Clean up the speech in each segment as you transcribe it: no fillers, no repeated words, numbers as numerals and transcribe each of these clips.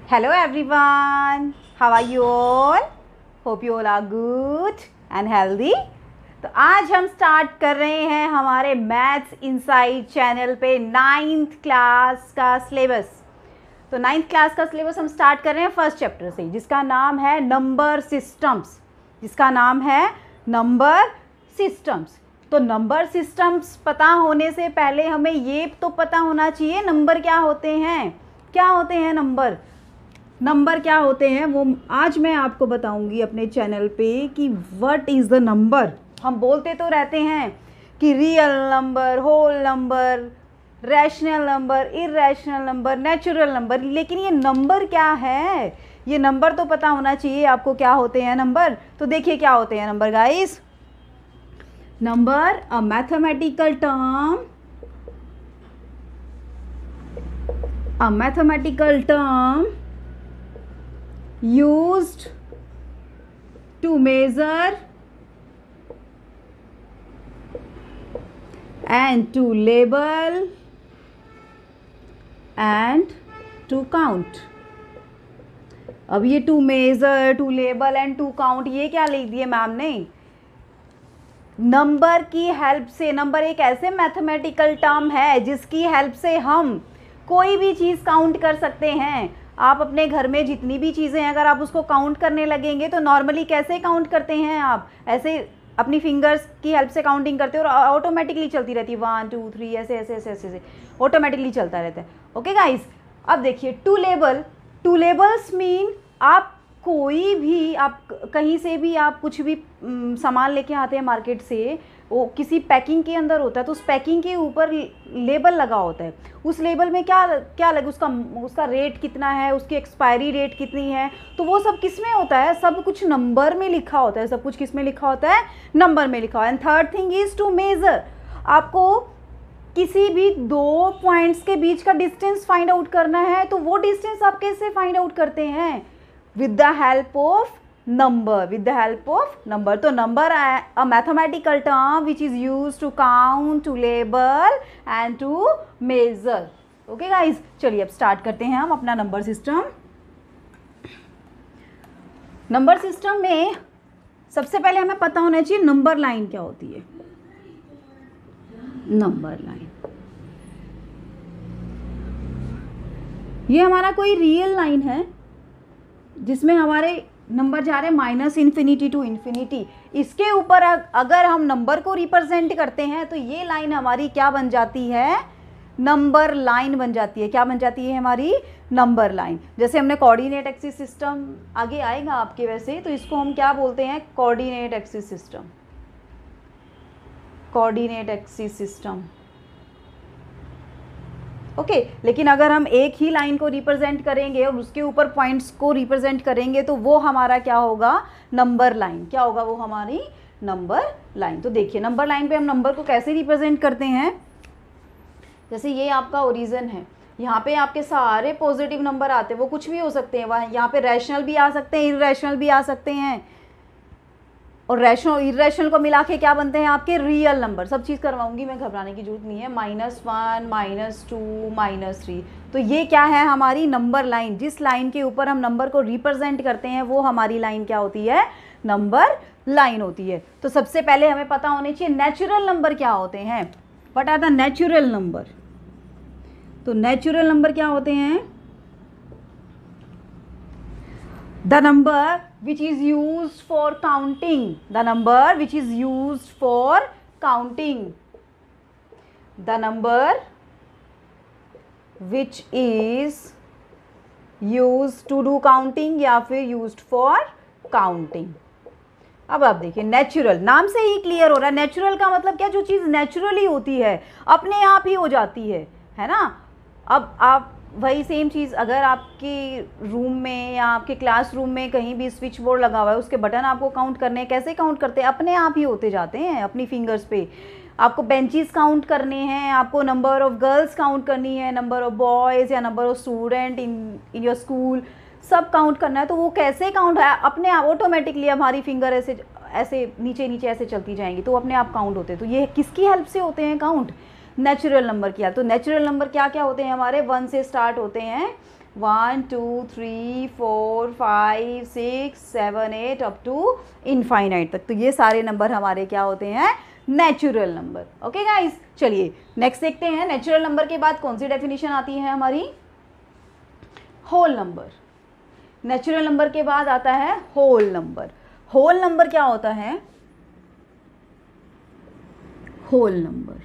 Hello everyone, how are you all? Hope you all are good and healthy. तो आज हम start कर रहे हैं हमारे मैथ्स इनसाइड चैनल पे 9th क्लास का सिलेबस। तो 9th क्लास का सिलेबस हम स्टार्ट कर रहे हैं फर्स्ट चैप्टर से, जिसका नाम है नंबर सिस्टम्स। तो नंबर सिस्टम्स पता होने से पहले हमें ये तो पता होना चाहिए नंबर क्या होते हैं। नंबर क्या होते हैं वो आज मैं आपको बताऊंगी अपने चैनल पे कि व्हाट इज़ द नंबर। हम बोलते तो रहते हैं कि real number, whole number, rational number, irrational number, natural number, लेकिन ये नंबर क्या है, ये नंबर तो पता होना चाहिए आपको क्या होते हैं नंबर। तो देखिए क्या होते हैं number guys. Number a mathematical term used to measure and to label and to count। अब ये to measure, to label and to count ये क्या लिख दिए मैम ने। नंबर की हेल्प से, नंबर एक ऐसे मैथमेटिकल टर्म है जिसकी हेल्प से हम कोई भी चीज़ काउंट कर सकते हैं। आप अपने घर में जितनी भी चीज़ें हैं अगर आप उसको काउंट करने लगेंगे तो नॉर्मली कैसे काउंट करते हैं आप, ऐसे अपनी फिंगर्स की हेल्प से काउंटिंग करते हो और ऑटोमेटिकली चलती रहती है 1 2 3 ऐसे ऐसे ऐसे ऐसे ऑटोमेटिकली चलता रहता है। ओके गाइस, अब देखिए टू लेबल्स मीन आप कोई भी, आप कहीं से भी आप कुछ भी सामान लेके आते हैं मार्केट से, वो किसी पैकिंग के अंदर होता है तो उस पैकिंग के ऊपर लेबल लगा होता है। उस लेबल में क्या लगा, उसका रेट कितना है, उसकी एक्सपायरी डेट कितनी है, तो वो सब किस में होता है, सब कुछ नंबर में लिखा होता है। सब कुछ किस में लिखा होता है, नंबर में लिखा हुआ है। And third thing is to measure. आपको किसी भी दो पॉइंट्स के बीच का डिस्टेंस फाइंड आउट करना है तो वो डिस्टेंस आप कैसे फाइंड आउट करते हैं, with the help of number. तो number a mathematical term which is used to count, to label and to measure. Okay guys, चलिए अब स्टार्ट करते हैं हम अपना नंबर सिस्टम। नंबर सिस्टम में सबसे पहले हमें पता होना चाहिए नंबर लाइन क्या होती है। नंबर लाइन ये हमारा कोई रियल लाइन है जिसमें हमारे नंबर जा रहे हैं -∞ टू इन्फिनिटी। इसके ऊपर अगर हम नंबर को रिप्रेजेंट करते हैं तो ये लाइन हमारी क्या बन जाती है, नंबर लाइन बन जाती है। क्या बन जाती है हमारी, नंबर लाइन। जैसे हमने कोऑर्डिनेट एक्सिस सिस्टम आगे आएगा आपके वैसे, तो इसको हम क्या बोलते हैं, कोऑर्डिनेट एक्सिस सिस्टम। ओके, लेकिन अगर हम एक ही लाइन को रिप्रेजेंट करेंगे और उसके ऊपर पॉइंट्स को रिप्रेजेंट करेंगे तो वो हमारा क्या होगा, नंबर लाइन। क्या होगा वो, हमारी नंबर लाइन। तो देखिए नंबर लाइन पे हम नंबर को कैसे रिप्रेजेंट करते हैं। जैसे ये आपका ओरिजिन है, यहाँ पे आपके सारे पॉजिटिव नंबर आते हैं, वो कुछ भी हो सकते हैं, वहाँ यहाँ पे रैशनल भी आ सकते हैं, इरेशनल भी आ सकते हैं, और रैशनल इरेशनल को मिला के क्या बनते हैं आपके रियल नंबर। सब चीज़ करवाऊंगी मैं, घबराने की जरूरत नहीं है। -1 -2 -3। तो ये क्या है, हमारी नंबर लाइन। जिस लाइन के ऊपर हम नंबर को रिप्रेजेंट करते हैं वो हमारी लाइन क्या होती है, नंबर लाइन होती है। तो सबसे पहले हमें पता होने चाहिए नेचुरल नंबर क्या होते हैं। What are the natural number. तो नेचुरल नंबर क्या होते हैं, the number which is used for counting, the number which is used for counting, the number which is used to do counting या फिर used for counting। अब आप देखिए natural, नाम से ही क्लियर हो रहा है। नेचुरल का मतलब क्या, जो चीज़ नेचुरली होती है, अपने आप ही हो जाती है ना। अब आप वही सेम चीज़ अगर आपके रूम में या आपके क्लासरूम में कहीं भी स्विच बोर्ड लगा हुआ है, उसके बटन आपको काउंट करने हैं, कैसे काउंट करते हैं, अपने आप ही होते जाते हैं अपनी फिंगर्स पे। आपको बेंचेस काउंट करने हैं, आपको नंबर ऑफ़ गर्ल्स काउंट करनी है, नंबर ऑफ़ बॉयज़ या number of student in your school, सब काउंट करना है। तो वो कैसे काउंट है, अपने आप ऑटोमेटिकली हमारी फिंगर ऐसे नीचे नीचे ऐसे चलती जाएंगी तो अपने आप काउंट होते हैं। तो ये किसकी हेल्प से होते हैं काउंट, नेचुरल नंबर किया। तो नेचुरल नंबर क्या क्या होते हैं हमारे, 1 से स्टार्ट होते हैं 1 2 3 4 5 6 7 8 अप टू इनफाइनाइट तक। तो ये सारे नंबर हमारे क्या होते हैं, नेचुरल नंबर। ओके गाइस, चलिए नेक्स्ट देखते हैं। नेचुरल नंबर के बाद कौन सी डेफिनेशन आती है हमारी, होल नंबर। नेचुरल नंबर के बाद आता है होल नंबर। होल नंबर क्या होता है, होल नंबर।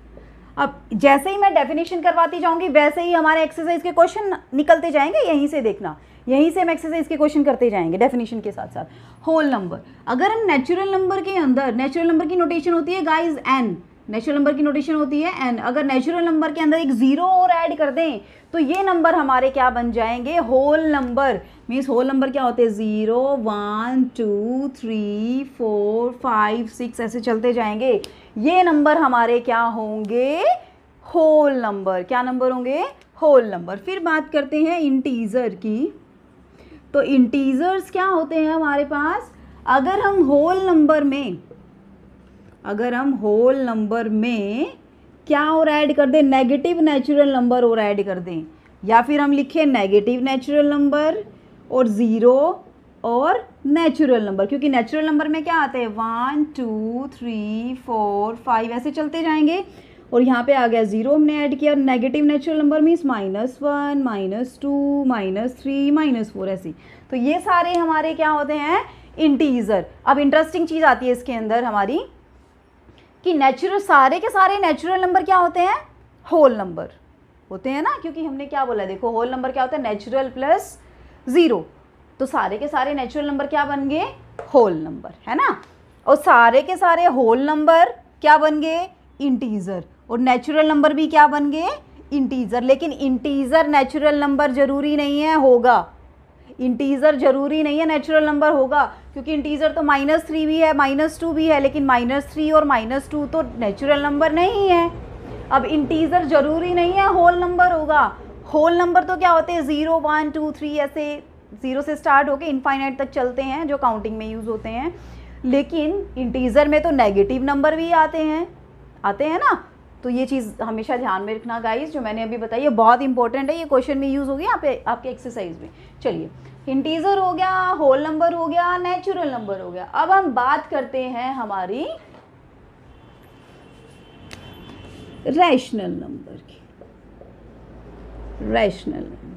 अब जैसे ही मैं डेफिनेशन करवाती जाऊंगी वैसे ही हमारे एक्सरसाइज के क्वेश्चन निकलते जाएंगे, यहीं से देखना, यहीं से हम एक्सरसाइज के क्वेश्चन करते जाएंगे डेफिनेशन के साथ साथ। होल नंबर, अगर हम नेचुरल नंबर के अंदर, नेचुरल नंबर की नोटेशन होती है गाइस एन, नेचुरल नंबर की नोटेशन होती है एन। अगर नेचुरल नंबर के अंदर एक जीरो और ऐड कर दें तो ये नंबर हमारे क्या बन जाएंगे, whole number. Means whole number क्या होते हैं, 0 1 2 3 4 5 6 ऐसे चलते जाएंगे। ये नंबर हमारे क्या होंगे, होल नंबर। क्या नंबर होंगे, होल नंबर। फिर बात करते हैं इंटीजर की। तो इंटीजर्स क्या होते हैं हमारे पास, अगर हम होल नंबर में, अगर हम होल नंबर में क्या और ऐड कर दें, नेगेटिव नेचुरल नंबर और ऐड कर दें, या फिर हम लिखें नेगेटिव नेचुरल नंबर और 0 और नेचुरल नंबर, क्योंकि नेचुरल नंबर में क्या आते हैं 1 2 3 4 5 ऐसे चलते जाएंगे। और यहाँ पे आ गया 0 हमने ऐड किया। नेगेटिव नेचुरल नंबर मीन्स -1 -2 -3 -4 ऐसे। तो ये सारे हमारे क्या होते हैं, इंटीजर। अब इंटरेस्टिंग चीज़ आती है इसके अंदर हमारी कि नेचुरल, सारे के सारे नेचुरल नंबर क्या होते हैं, होल नंबर होते हैं ना, क्योंकि हमने क्या बोला, देखो होल नंबर क्या होता है, नेचुरल प्लस 0। तो सारे के सारे नेचुरल नंबर क्या बन गए, होल नंबर, है ना। और सारे के सारे होल नंबर क्या बन गए, इंटीजर। और नेचुरल नंबर भी क्या बन गए, इंटीजर। लेकिन इंटीजर नेचुरल नंबर जरूरी नहीं है होगा, इंटीजर जरूरी नहीं है नेचुरल नंबर होगा, क्योंकि इंटीजर तो -3 भी है, -2 भी है, लेकिन -3 और -2 तो नेचुरल नंबर नहीं है। अब इंटीजर जरूरी नहीं है होल नंबर होगा। होल नंबर तो क्या होते हैं 0 1 2 3 ऐसे 0 से स्टार्ट होके इनफाइनाइट तक चलते हैं, जो काउंटिंग में यूज़ होते हैं। लेकिन इंटीजर में तो नेगेटिव नंबर भी आते हैं ना। तो ये चीज़ हमेशा ध्यान में रखना गाइस, जो मैंने अभी बताई है बहुत इंपॉर्टेंट है, ये क्वेश्चन में यूज़ होगी यहाँ पे आपके एक्सरसाइज में। चलिए, इंटीजर हो गया, होल नंबर हो गया, नेचुरल नंबर हो गया। अब हम बात करते हैं हमारी रैशनल नंबर की। रैशनल नंबर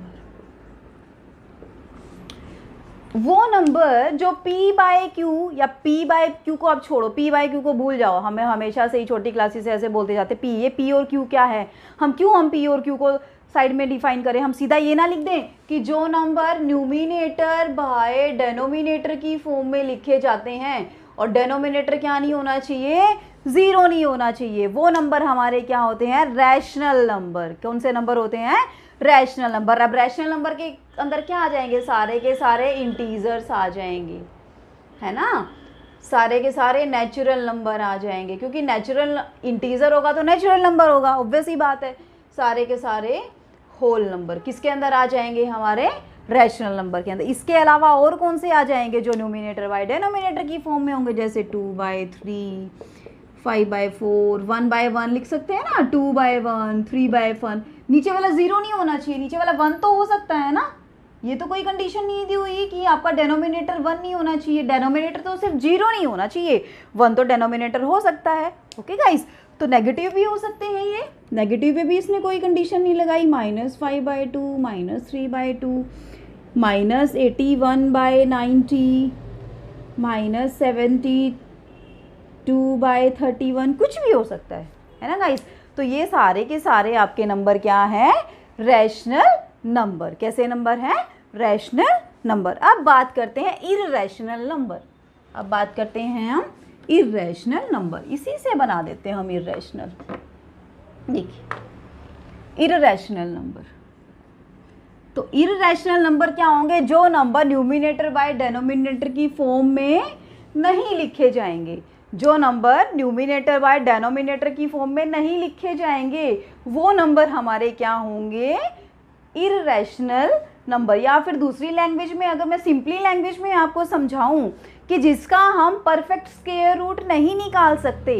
वो नंबर जो p/q या p/q को आप छोड़ो, p/q को भूल जाओ, हमें हमेशा से ही छोटी क्लासेस से ऐसे बोलते जाते p, ये p और q क्या है, हम p और q को साइड में डिफाइन करें। हम सीधा ये ना लिख दें कि जो नंबर न्यूमिनेटर बाय डेनोमिनेटर की फॉर्म में लिखे जाते हैं, और डेनोमिनेटर क्या नहीं होना चाहिए, 0 नहीं होना चाहिए, वो नंबर हमारे क्या होते हैं, रैशनल नंबर। कौन से नंबर होते हैं, रैशनल नंबर। अब रैशनल नंबर के अंदर क्या आ जाएंगे, सारे के सारे इंटीजर्स आ जाएंगे, है ना, सारे के सारे नेचुरल नंबर आ जाएंगे, क्योंकि नेचुरल इंटीजर होगा तो नेचुरल नंबर होगा, ऑब्वियस ही बात है। सारे के सारे होल नंबर किसके अंदर आ जाएंगे, हमारे रैशनल नंबर के अंदर। इसके अलावा और कौन से आ जाएंगे, जो न्यूमिनेटर बाय डेनोमिनेटर की फॉर्म में होंगे, जैसे 2/3 5/4 1/1 लिख सकते हैं ना, 2/1 3/1। नीचे वाला 0 नहीं होना चाहिए, नीचे वाला 1 तो हो सकता है ना, ये तो कोई कंडीशन नहीं दी हुई कि आपका डेनोमिनेटर 1 नहीं होना चाहिए, डेनोमिनेटर तो सिर्फ 0 नहीं होना चाहिए, 1 तो डेनोमिनेटर हो सकता है। ओके गाइस, तो नेगेटिव भी हो सकते हैं, ये नेगेटिव में भी इसने कोई कंडीशन नहीं लगाई, -5/2 -3/2 -81/90 -72/31 कुछ भी हो सकता है ना गाइस। तो ये सारे के सारे आपके नंबर क्या हैं, रैशनल नंबर। कैसे नंबर हैं, रैशनल नंबर। अब बात करते हैं इररैशनल नंबर। अब बात करते हैं हम इररैशनल नंबर, इसी से बना देते हैं हम इररैशनल। देखिए इररैशनल नंबर, तो इररैशनल नंबर क्या होंगे, जो नंबर न्यूमिनेटर बाय डेनोमिनेटर की फॉर्म में नहीं लिखे जाएंगे, जो नंबर न्यूमिनेटर बाय डेनोमिनेटर की फॉर्म में नहीं लिखे जाएंगे, वो नंबर हमारे क्या होंगे, इररैशनल नंबर। या फिर दूसरी लैंग्वेज में, अगर मैं सिंपली लैंग्वेज में आपको समझाऊं, कि जिसका हम परफेक्ट स्क्वायर रूट नहीं निकाल सकते,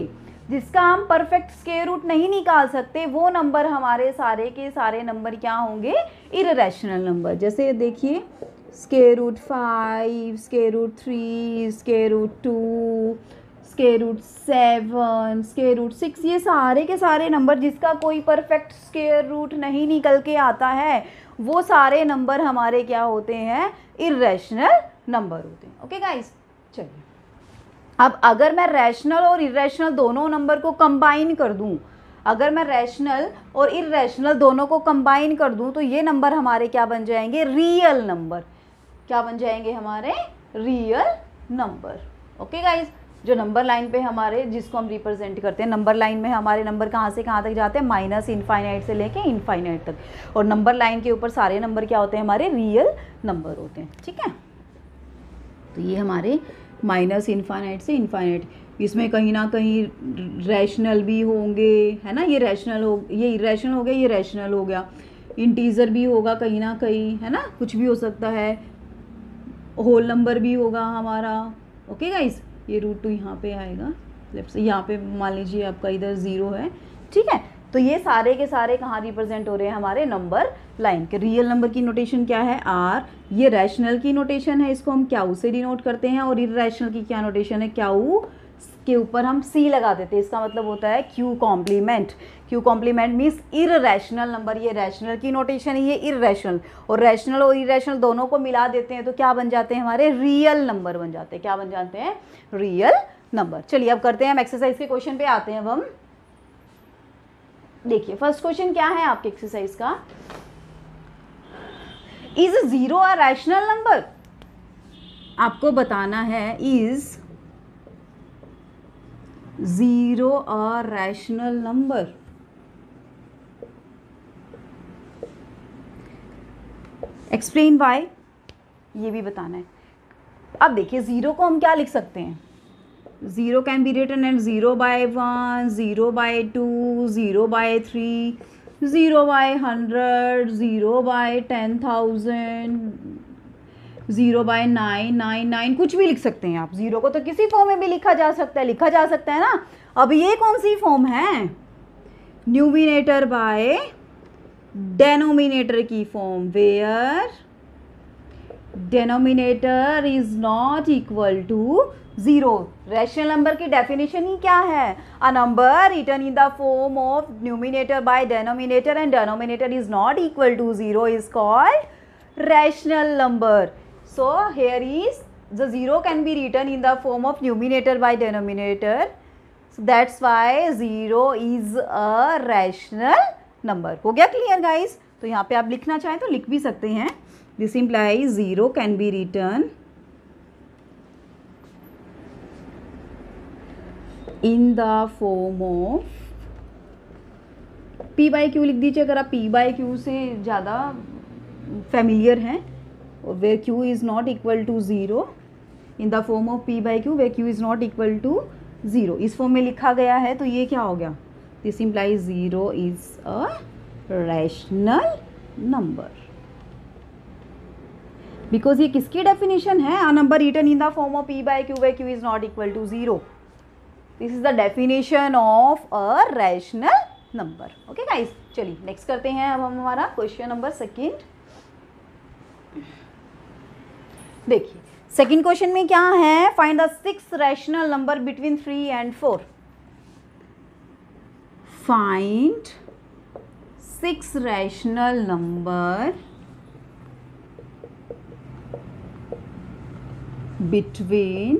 जिसका हम परफेक्ट स्क्वायर रूट नहीं निकाल सकते, वो नंबर हमारे सारे के सारे नंबर क्या होंगे, इररेशनल नंबर। जैसे देखिए square root 5, square root 3, square root 2, square root 7, square root 6, ये सारे के सारे नंबर जिसका कोई परफेक्ट स्क्वायर रूट नहीं निकल के आता है, वो सारे नंबर हमारे क्या होते हैं, इररेशनल नंबर होते हैं। ओके गाइस, चलिए अब अगर मैं रैशनल और इरेशनल दोनों नंबर को कंबाइन कर दूं, अगर मैं रैशनल और इरेशनल दोनों को कंबाइन कर दूं तो ये नंबर हमारे क्या बन जाएंगे, रियल नंबर। क्या बन जाएंगे हमारे, रियल नंबर। ओके गाइस, जो नंबर लाइन पे हमारे, जिसको हम रिप्रेजेंट करते हैं, नंबर लाइन में हमारे नंबर कहाँ से कहाँ तक जाते हैं, माइनस इनफाइनाइट से लेके इनफाइनाइट तक, और नंबर लाइन के ऊपर सारे नंबर क्या होते हैं, हमारे रियल नंबर होते हैं। ठीक है, तो ये हमारे माइनस इनफाइनाइट से इनफाइनाइट, इसमें कहीं ना कहीं रैशनल भी होंगे, है ना, ये रैशनल हो, ये इरेशनल हो गया, ये रैशनल हो गया, इंटीजर भी होगा कहीं ना कहीं, है ना, कुछ भी हो सकता है, होल नंबर भी होगा हमारा। ओके गाइस, ये रूट 2 यहाँ पे आएगा लेफ्ट से, यहाँ पे मान लीजिए आपका इधर 0 है। ठीक है, तो ये सारे के सारे कहाँ रिप्रेजेंट हो रहे हैं, हमारे नंबर लाइन के। रियल नंबर की नोटेशन क्या है, आर, ये रैशनल की नोटेशन है, इसको हम क्याऊ से डिनोट करते हैं, और इररेशनल की क्या नोटेशन है, क्याऊ के ऊपर हम सी लगा देते हैं, इसका मतलब होता है Q complement. Q complement means irrational number, ये रैशनल की नोटेशन है, ये इररेशनल, और रैशनल और इररेशनल दोनों को मिला देते हैं तो क्या बन जाते हैं, हमारे रियल नंबर बन जाते हैं। क्या बन जाते हैं, रियल नंबर। चलिए अब करते हैं हम एक्सरसाइज के क्वेश्चन पे आते हैं। अब हम देखिए फर्स्ट क्वेश्चन क्या है आपके एक्सरसाइज का, इज 0 अ रैशनल नंबर। आपको बताना है is 0 a rational number. Explain why, ये भी बताना है। अब देखिए 0 को हम क्या लिख सकते हैं, 0 can be written at 0 by 1, 0 by 2, 0 by 3, 0 by 100, 0 by 10,000, 0 by 999, कुछ भी लिख सकते हैं आप। 0 को तो किसी फॉर्म में भी लिखा जा सकता है ना। अब ये कौन सी फॉर्म है, न्यूमिनेटर बाय डेनोमिनेटर की form, where denominator is not equal to 0। Rational number की डेफिनेशन ही क्या है, a number written in the form of numerator by denominator and denominator is not equal to 0 is called rational number. So here is the 0 can be written in the form of numerator by denominator, so that's why 0 is a rational number। हो गया clear guys. तो यहाँ पे आप लिखना चाहें तो लिख भी सकते हैं, this implies 0 can be written in the form of p by q लिख दीजिए अगर आप p by q से ज़्यादा फेमिलियर हैं, और where q is not equal to 0, in the form of p by q where q is not equal to 0, इस form में लिखा गया है। तो ये क्या हो गया, this implies 0 is a rational number, because ये किसकी डेफिनेशन है, a number written in the form of p by q where q is not equal to 0, this is the definition of a rational number। okay guys, चलिए next करते हैं अब हम हमारा question number second. देखिए second question में क्या है, find the 6 rational number between 3 and 4। Find 6 rational number between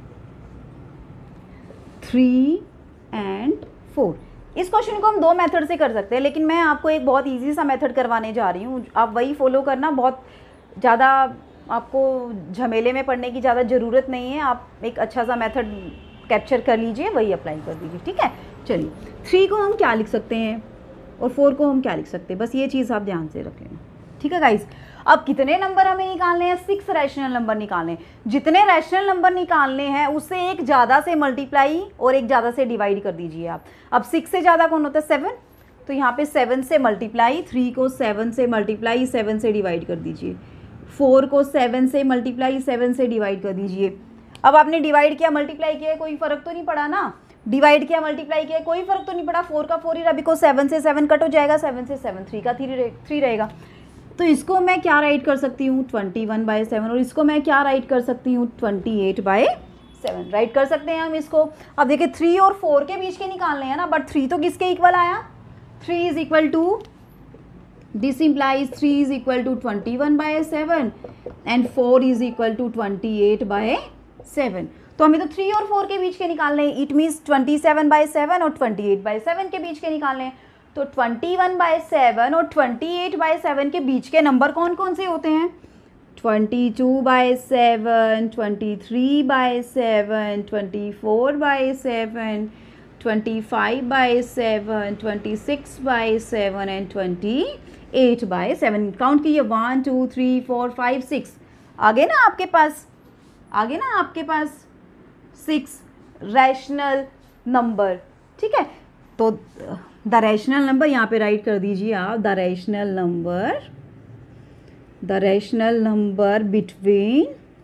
3 and 4। इस क्वेश्चन को हम 2 मेथड से कर सकते हैं, लेकिन मैं आपको एक बहुत इजी सा मेथड करवाने जा रही हूँ, आप वही फॉलो करना। बहुत ज़्यादा आपको झमेले में पड़ने की ज़्यादा ज़रूरत नहीं है, आप एक अच्छा सा मेथड कैप्चर कर लीजिए, वही अप्लाई कर दीजिए। ठीक है, चलिए 3 को हम क्या लिख सकते हैं और 4 को हम क्या लिख सकते हैं, बस ये चीज़ आप ध्यान से रख लेना। ठीक है गाइस, अब कितने नंबर हमें निकालने हैं, 6 रैशनल नंबर निकालने हैं। जितने रैशनल नंबर निकालने हैं उससे एक ज़्यादा से मल्टीप्लाई और एक ज़्यादा से डिवाइड कर दीजिए आप। अब 6 से ज़्यादा कौन होता है, 7, तो यहाँ पे 7 से मल्टीप्लाई, 3 को 7 से मल्टीप्लाई 7 से डिवाइड कर दीजिए, 4 को 7 से मल्टीप्लाई 7 से डिवाइड कर दीजिए। अब आपने डिवाइड किया, मल्टीप्लाई किया, कोई फ़र्क तो नहीं पड़ा ना, डिवाइड किया, मल्टीप्लाई किया, कोई फर्क तो नहीं पड़ा, 4 का 4 ही रहा, बिकॉज 7 से 7 कट हो जाएगा, 7 से 7 3 का 3 रहेगा। तो इसको मैं क्या राइट कर सकती हूँ 21/7, और इसको मैं क्या राइट कर सकती हूँ 28/7 राइट कर सकते हैं हम इसको। अब देखिए 3 और 4 के बीच के निकालने हैं ना, बट 3 तो किसके इक्वल आया, 3 is equal to, this implies 3 is equal to 21/7 and 4 is equal to 28/7। तो हमें तो 3 और 4 के बीच के निकालने हैं, इट मीन्स 27/7 और 28/7 के बीच के निकालने हैं। तो 21/7 और 28/7 के बीच के नंबर कौन कौन से होते हैं, 22/7, 23/7, 24/7, 25/7, 26/7 एंड 28/7। काउंट कीजिए 1 2 3 4 5 6, आगे ना आपके पास 6 रैशनल नंबर। ठीक है, तो द रैशनल नंबर यहाँ पे राइट कर दीजिए आप, the rational number between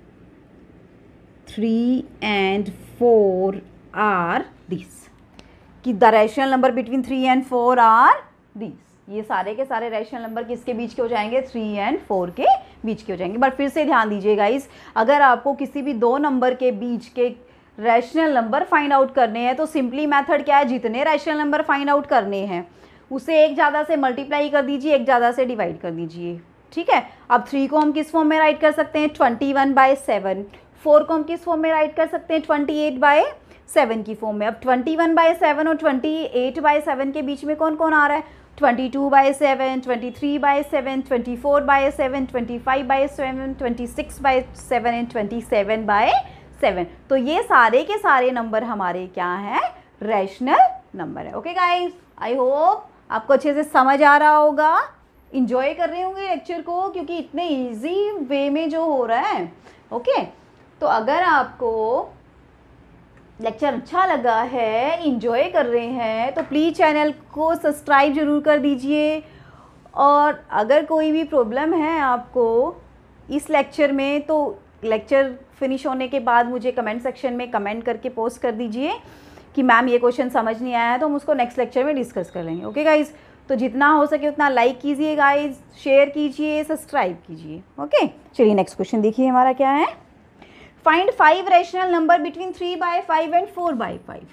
3 and 4 are this, कि the rational number between 3 and 4 are this. ये सारे के सारे रैशनल नंबर किसके बीच के हो जाएंगे, 3 and 4 के बीच के हो जाएंगे। बट फिर से ध्यान दीजिए गाइस, अगर आपको किसी भी दो नंबर के बीच के रैशनल नंबर फाइंड आउट करने हैं तो सिंपली मेथड क्या है, जितने रैशनल नंबर फाइंड आउट करने हैं उसे एक ज़्यादा से मल्टीप्लाई कर दीजिए, एक ज़्यादा से डिवाइड कर दीजिए। ठीक है, अब 3 को हम किस फॉर्म में राइट कर सकते हैं 21/7, 4 को हम किस फॉर्म में राइट कर सकते हैं 28/7 की फॉर्म में। अब 21/7 और 28/7 के बीच में कौन कौन आ रहा है, 22/7, 23/7, 24/7, 25/7, 26/7 एंड 27/7। तो ये सारे के सारे नंबर हमारे क्या हैं, रैशनल नंबर है। ओके गाइस, आई होप आपको अच्छे से समझ आ रहा होगा, इंजॉय कर रहे होंगे लेक्चर को, क्योंकि इतने इजी वे में जो हो रहा है। ओके, तो अगर आपको लेक्चर अच्छा लगा है, इंजॉय कर रहे हैं, तो प्लीज़ चैनल को सब्सक्राइब जरूर कर दीजिए। और अगर कोई भी प्रॉब्लम है आपको इस लेक्चर में, तो लेक्चर फिनिश होने के बाद मुझे कमेंट सेक्शन में कमेंट करके पोस्ट कर दीजिए कि मैम ये क्वेश्चन समझ नहीं आया है, तो हम उसको नेक्स्ट लेक्चर में डिस्कस कर लेंगे। ओके गाइज, तो जितना हो सके उतना लाइक कीजिए गाइज, शेयर कीजिए, सब्सक्राइब कीजिए। ओके, चलिए नेक्स्ट क्वेश्चन देखिए हमारा क्या है। Find 5 rational number between 3/5 and 4/5।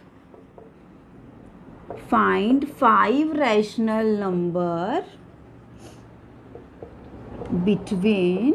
फाइंड 5 रैशनल नंबर बिटवीन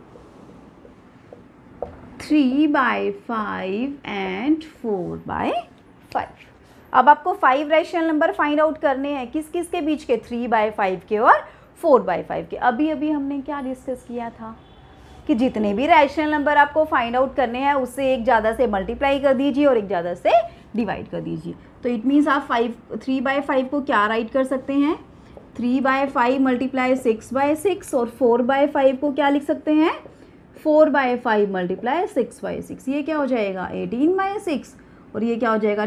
3/5 एंड 4/5। अब आपको 5 रैशनल नंबर फाइंड आउट करने हैं, किस किस के बीच के, 3/5 के और 4/5 के। अभी अभी हमने क्या डिस्कस किया था कि जितने भी रैशनल नंबर आपको फाइंड आउट करने हैं उससे एक ज़्यादा से मल्टीप्लाई कर दीजिए और एक ज़्यादा से डिवाइड कर दीजिए। तो इट मीन्स आप 3/5 को क्या राइट कर सकते हैं, 3/5 मल्टीप्लाई 6/6, और 4/5 को क्या लिख सकते हैं, 4/5 मल्टीप्लाई 6/6। ये क्या हो जाएगा 18/6, और ये क्या हो जाएगा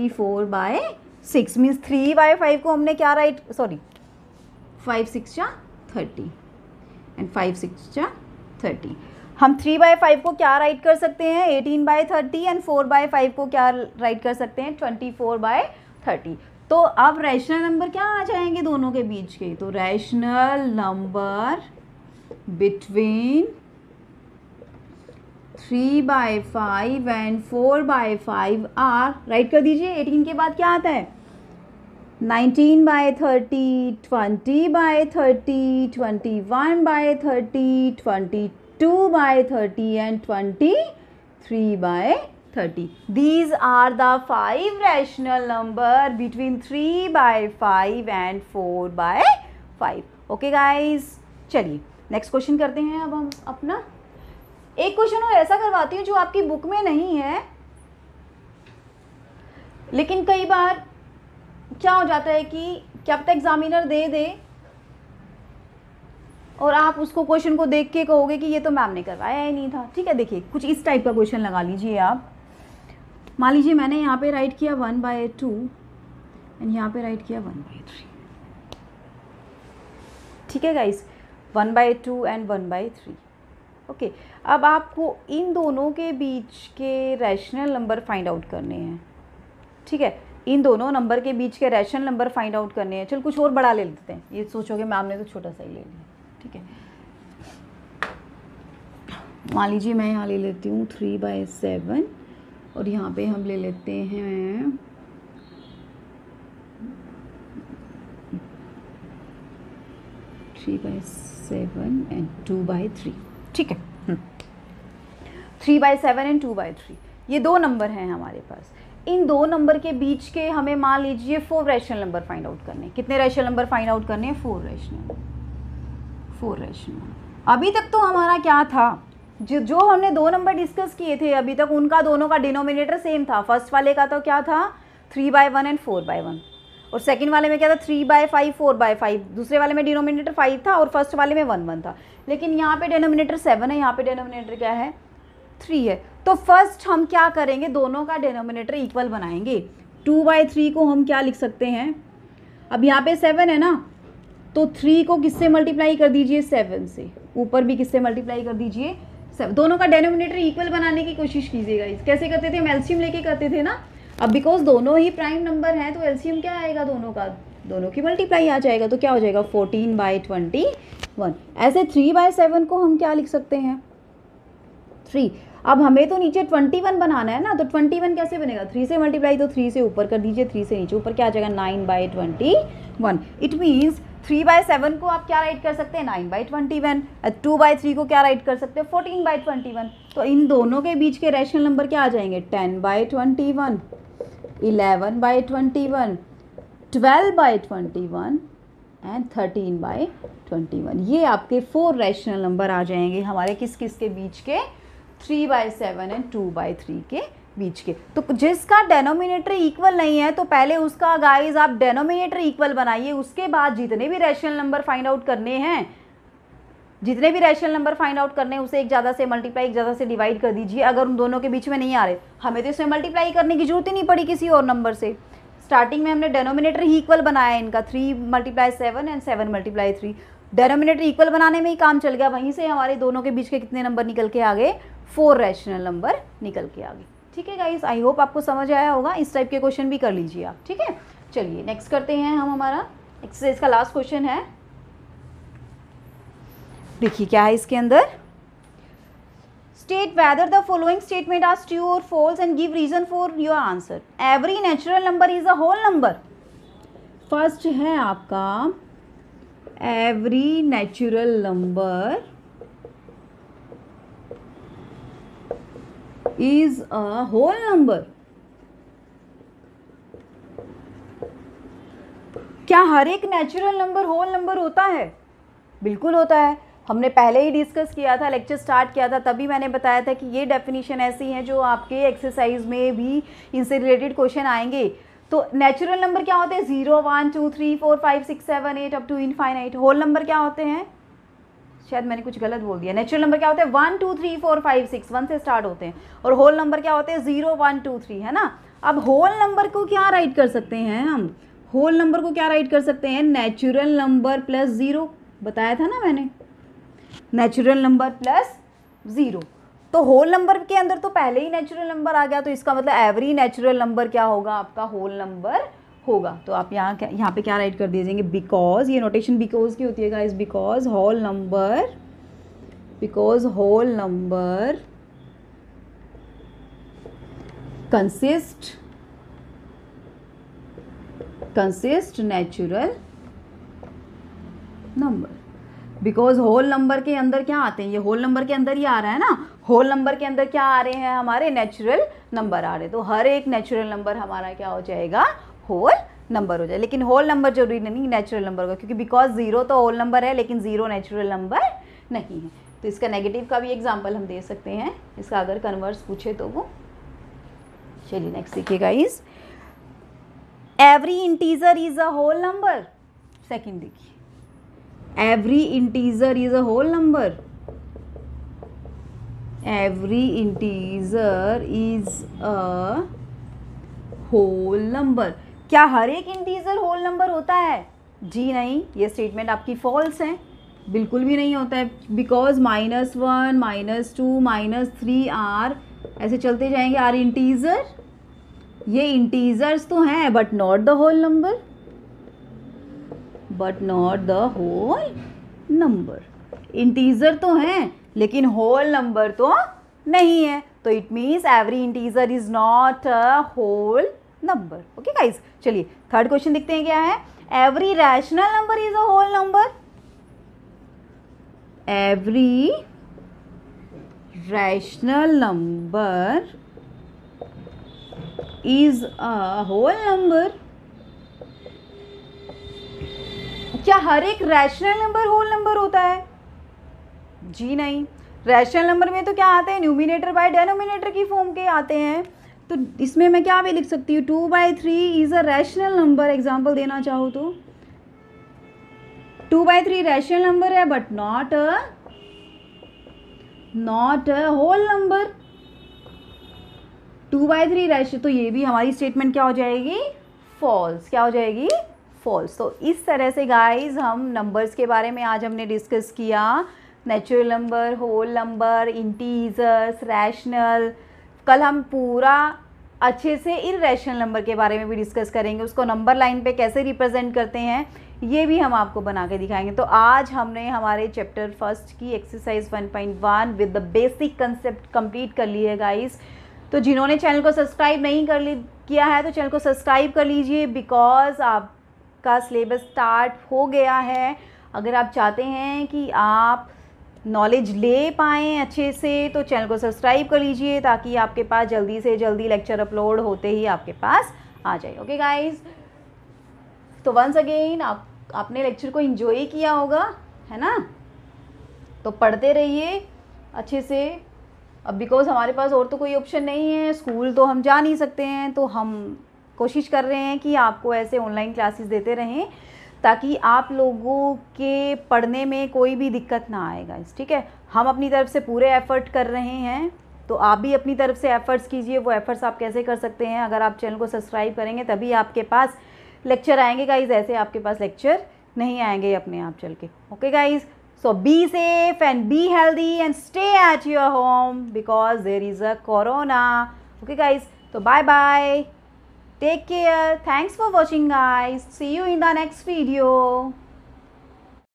24/6। मीन्स 3/5 को हमने क्या राइट, सॉरी 5 6 30 एंड 5 6 30। हम 3/5 को क्या राइट कर सकते हैं 18/30, एंड 4/5 को क्या राइट कर सकते हैं 24/30। तो अब रैशनल नंबर क्या आ जाएंगे दोनों के बीच के, तो rational number between 3/5 and 4/5 are, write कर दीजिए। 18 के बाद क्या आता है 19/30, 20/30, 21/30, 22/30 and 23/30। These are the 5 rational number between 3/5 and 4/5। Okay guys, चलिए नेक्स्ट क्वेश्चन करते हैं। अब हम अपना एक क्वेश्चन और ऐसा करवाती हूँ जो आपकी बुक में नहीं है, लेकिन कई बार क्या हो जाता है कि क्या पता एग्जामिनर दे दे और आप उसको क्वेश्चन को देख के कहोगे कि ये तो मैम ने करवाया ही नहीं था। ठीक है, देखिए कुछ इस टाइप का क्वेश्चन लगा लीजिए आप। मान लीजिए मैंने यहाँ पे राइट किया 1/2 एंड यहाँ पे राइट किया 1/3। ठीक है गाइस, 1/2 एंड 1/3। ओके, अब आपको इन दोनों के बीच के रैशनल नंबर फाइंड आउट करने हैं। ठीक है, इन दोनों नंबर के बीच के रैशनल नंबर फाइंड आउट करने हैं। चल कुछ और बड़ा ले लेते हैं, ये सोचोगे मैम ने तो छोटा सा ही ले लिया, ठीक है। मान लीजिए मैं यहाँ ले लेती हूँ 3/7 और यहाँ पे हम ले लेते हैं 3/7 एंड 2/3, ठीक है। 3/7 एंड 2/3 ये दो नंबर हैं हमारे पास। इन दो नंबर के बीच के हमें मान लीजिए 4 रैशनल नंबर फाइंड आउट करने। कितने रैशनल नंबर फाइंड आउट करने हैं? 4 रैशनल। अभी तक तो हमारा क्या था, जो हमने दो नंबर डिस्कस किए थे अभी तक, उनका दोनों का डिनोमिनेटर सेम था। फर्स्ट वाले का तो क्या था 3/1 एंड 4/1, और सेकंड वाले में क्या था 3/5 4/5। दूसरे वाले में डिनोमिनेटर 5 था और फर्स्ट वाले में 1 था। लेकिन यहाँ पे डिनोमिनेटर 7 है, यहाँ पे डिनोमिनेटर क्या है 3 है। तो फर्स्ट हम क्या करेंगे, दोनों का डिनोमिनेटर इक्वल बनाएंगे। 2/3 को हम क्या लिख सकते हैं, अब यहाँ पे 7 है ना, तो 3 को किससे मल्टीप्लाई कर दीजिए 7 से, ऊपर भी किससे मल्टीप्लाई कर दीजिए 7। दोनों का डिनोमिनेटर इक्वल बनाने की कोशिश कीजिएगा। कैसे करते थे, हम एलसीएम लेके करते थे ना। अब बिकॉज दोनों ही प्राइम नंबर हैं तो एलसीएम क्या आएगा, दोनों का, दोनों की मल्टीप्लाई आ जाएगा। तो क्या हो जाएगा 14/21। ऐसे 3/7 को हम क्या लिख सकते हैं 3। अब हमें तो नीचे 21 बनाना है ना, तो 21 कैसे बनेगा 3 से मल्टीप्लाई, तो 3 से ऊपर कर दीजिए, 3 से नीचे, ऊपर क्या आ जाएगा 9/21। इट मीन्स 3/7 को आप क्या राइट कर सकते हैं 9/21, 2/3 को क्या राइट कर सकते हैं 14/21। तो इन दोनों के बीच के रैशनल नंबर क्या आ जाएंगे 10/21, 11/21, 12/21 एंड 13/21। ये आपके 4 रैशनल नंबर आ जाएंगे हमारे किस किस के बीच के, 3/7 एंड 2/3 के बीच के। तो जिसका डेनोमिनेटर इक्वल नहीं है तो पहले उसका गाइस आप डेनोमिनेटर इक्वल बनाइए, उसके बाद जितने भी रैशनल नंबर फाइंड आउट करने हैं, जितने भी रैशनल नंबर फाइंड आउट करने हैं उसे एक ज़्यादा से मल्टीप्लाई, एक ज़्यादा से डिवाइड कर दीजिए। अगर उन दोनों के बीच में नहीं आ रहे, हमें तो इसमें मल्टीप्लाई करने की जरूरत ही नहीं पड़ी किसी और नंबर से। स्टार्टिंग में हमने डेनोमिनेटर ही इक्वल बनाया है इनका, 3/7 एंड 7/3। डेनोमिनेटर इक्वल बनाने में ही काम चल गया, वहीं से हमारे दोनों के बीच के कितने नंबर निकल के आ गए 4 रैशनल नंबर निकल के आ गए। ठीक है गाइस, आई होप आपको समझ आया होगा। इस टाइप के क्वेश्चन भी कर लीजिए आप, ठीक है। चलिए नेक्स्ट करते हैं हम, हमारा एक्सरसाइज का लास्ट क्वेश्चन है। देखिए क्या है इसके अंदर, state whether the following statement are true और false and give reason for your answer. Every natural number is a whole number. First है आपका every natural number is a whole number. क्या हर एक नेचुरल नंबर होल नंबर होता है? बिल्कुल होता है। हमने पहले ही डिस्कस किया था, लेक्चर स्टार्ट किया था, तभी मैंने बताया था कि ये डेफिनेशन ऐसी है जो आपके एक्सरसाइज में भी इनसे रिलेटेड क्वेश्चन आएंगे। तो नेचुरल नंबर क्या होते हैं 0 1 2 3 4 5 6 7 8 up to infinite. Whole number क्या होते हैं, शायद मैंने कुछ गलत बोल दिया। नेचुरल नंबर क्या होते हैं 1 2 3 4 5 6, 1 से स्टार्ट होते हैं। और होल नंबर क्या होते हैं 0 1 2 3, है ना। अब होल नंबर को क्या राइट कर सकते हैं हम, होल नंबर को क्या राइट कर सकते हैं नेचुरल नंबर प्लस 0, बताया था ना मैंने, नेचुरल नंबर प्लस 0। तो होल नंबर के अंदर तो पहले ही नेचुरल नंबर आ गया, तो इसका मतलब एवरी नेचुरल नंबर क्या होगा आपका होल नंबर होगा। तो आप यहाँ पे क्या राइट कर दीजिएंगे, बिकॉज, ये नोटेशन बिकॉज की होती है guys, because whole number consist natural number. Because whole number के अंदर क्या आते हैं, ये होल नंबर के अंदर ही आ रहा है ना, होल नंबर के अंदर क्या आ रहे हैं हमारे नेचुरल नंबर आ रहे हैं। तो हर एक नेचुरल नंबर हमारा क्या हो जाएगा होल नंबर हो जाए। लेकिन होल नंबर जरूरी नहीं नेचुरल नंबर का, क्योंकि बिकॉज 0 तो होल नंबर है लेकिन 0 नेचुरल नंबर नहीं है। तो इसका नेगेटिव का भी एग्जाम्पल हम दे सकते हैं, इसका अगर कन्वर्स पूछे तो वो। चलिए नेक्स्ट देखिए guys, every integer is a whole number. Second देखिए, every integer is a whole number. Every integer is a whole number. क्या हर एक इंटीजर होल नंबर होता है? जी नहीं, ये स्टेटमेंट आपकी फॉल्स है, बिल्कुल भी नहीं होता है। बिकॉज -1 -2 -3 आर, ऐसे चलते जाएंगे, आर इंटीजर ये इंटीजर्स तो हैं but not the whole number, but not the whole number. Integer तो हैं लेकिन होल नंबर तो नहीं है, तो it means every integer is not a whole number. Okay guys, चलिए थर्ड क्वेश्चन देखते हैं क्या है। Every rational number is a whole number. Every rational number is a whole number. क्या हर एक रैशनल नंबर होल नंबर होता है? जी नहीं। रैशनल नंबर में तो क्या आते हैं, न्यूमिनेटर बाय डेनोमिनेटर की फॉर्म के आते हैं। तो इसमें मैं क्या भी लिख सकती हूँ, 2/3 is a rational number. Example देना चाहो तो 2/3 रैशनल नंबर है but not a whole number. 2/3 rational, तो ये भी हमारी स्टेटमेंट क्या हो जाएगी, फॉल्स। क्या हो जाएगी, फॉल्स। तो इस तरह से गाइज हम नंबर्स के बारे में आज हमने डिस्कस किया। Natural number, whole number, integers, rational. कल हम पूरा अच्छे से इररेशनल नंबर के बारे में भी डिस्कस करेंगे, उसको नंबर लाइन पे कैसे रिप्रेजेंट करते हैं ये भी हम आपको बना के दिखाएंगे। तो आज हमने हमारे चैप्टर फर्स्ट की exercise 1.1 with the basic concept complete कर ली है गाइस। तो जिन्होंने चैनल को सब्सक्राइब नहीं किया है तो चैनल को सब्सक्राइब कर लीजिए, बिकॉज आपका सिलेबस स्टार्ट हो गया है। अगर आप चाहते हैं कि आप नॉलेज ले पाएँ अच्छे से तो चैनल को सब्सक्राइब कर लीजिए, ताकि आपके पास जल्दी से जल्दी लेक्चर अपलोड होते ही आपके पास आ जाए। ओके गाइस, तो वंस अगेन आपने लेक्चर को एंजॉय किया होगा, है ना? तो पढ़ते रहिए अच्छे से। अब बिकॉज हमारे पास और तो कोई ऑप्शन नहीं है, स्कूल तो हम जा नहीं सकते हैं, तो हम कोशिश कर रहे हैं कि आपको ऐसे ऑनलाइन क्लासेस देते रहें ताकि आप लोगों के पढ़ने में कोई भी दिक्कत ना आए गाइस। ठीक है, हम अपनी तरफ से पूरे एफर्ट कर रहे हैं, तो आप भी अपनी तरफ से एफर्ट्स कीजिए। वो एफर्ट्स आप कैसे कर सकते हैं, अगर आप चैनल को सब्सक्राइब करेंगे तभी आपके पास लेक्चर आएंगे गाइस, ऐसे आपके पास लेक्चर नहीं आएंगे अपने आप चल के। Okay guys, so be safe and be healthy and stay at your home because there is a corona. Okay guys, so bye bye, take care, thanks for watching guys, see you in the next video.